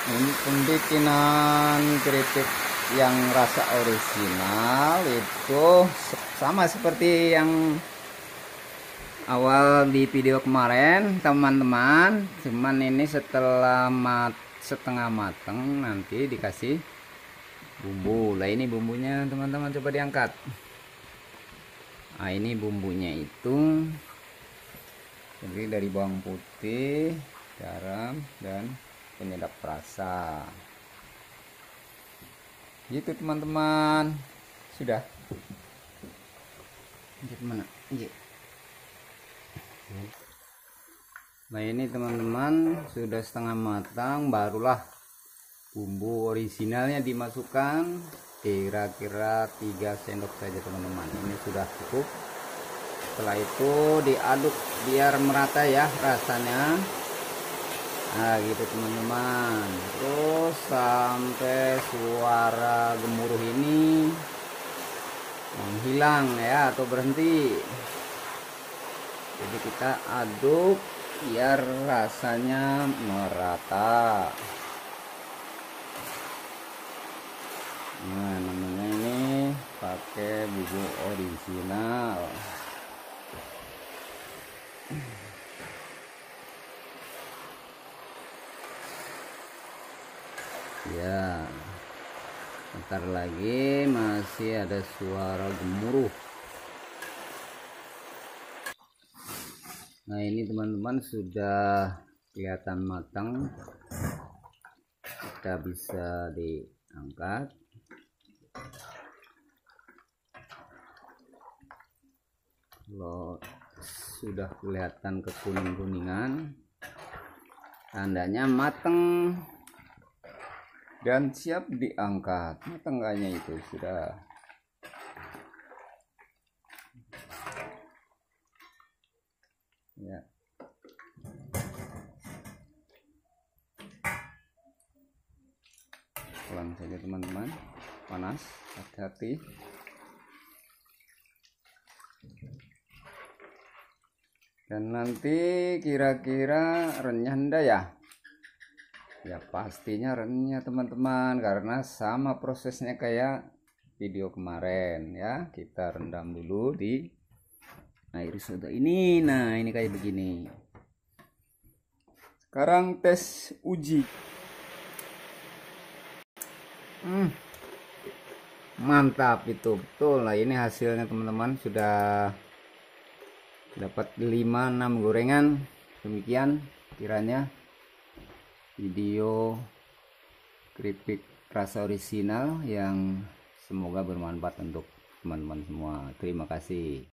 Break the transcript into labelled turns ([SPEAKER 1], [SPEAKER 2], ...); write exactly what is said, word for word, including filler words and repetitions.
[SPEAKER 1] Ini pembikinan keripik yang rasa orisinal itu sama seperti yang awal di video kemarin teman-teman, cuman ini setelah mat setengah matang nanti dikasih bumbu. Lah ini bumbunya teman-teman, coba diangkat. Nah ini bumbunya itu terdiri dari bawang putih, garam, dan penyedap rasa. Gitu teman-teman. Sudah. Lanjut mana? Iya. Nah ini teman-teman sudah setengah matang, barulah bumbu originalnya dimasukkan, kira-kira tiga sendok saja teman-teman. Ini sudah cukup. Setelah itu diaduk biar merata ya rasanya. Nah gitu teman-teman, terus sampai suara gemuruh ini menghilang ya atau berhenti. Jadi kita aduk biar rasanya merata. Nah namanya ini pakai bumbu original. Ya, bentar lagi masih ada suara gemuruh. Nah ini teman-teman sudah kelihatan matang, kita bisa diangkat. Kalau sudah kelihatan kekuning-kuningan, tandanya matang dan siap diangkat. Matang kayaknya itu sudah. Ya. Pelan saja teman-teman, panas, hati-hati. Dan nanti kira-kira renyah enggak ya? Ya pastinya renyah teman-teman, karena sama prosesnya kayak video kemarin ya. Kita rendam dulu di air soda ini. Nah ini kayak begini. Sekarang tes uji. hmm, Mantap itu betul. Nah ini hasilnya teman-teman, sudah dapat lima enam gorengan. Demikian kiranya video keripik rasa orisinal yang semoga bermanfaat untuk teman-teman semua. Terima kasih.